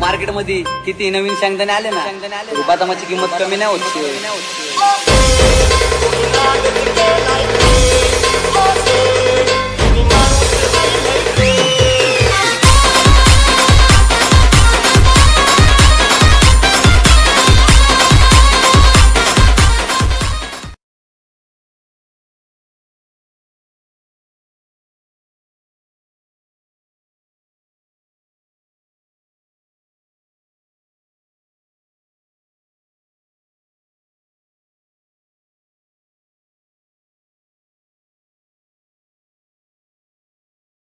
मार्केटमध्ये किती नवीन शेंगदाणे आले ना, बदामाची किंमत कमी नाही होत.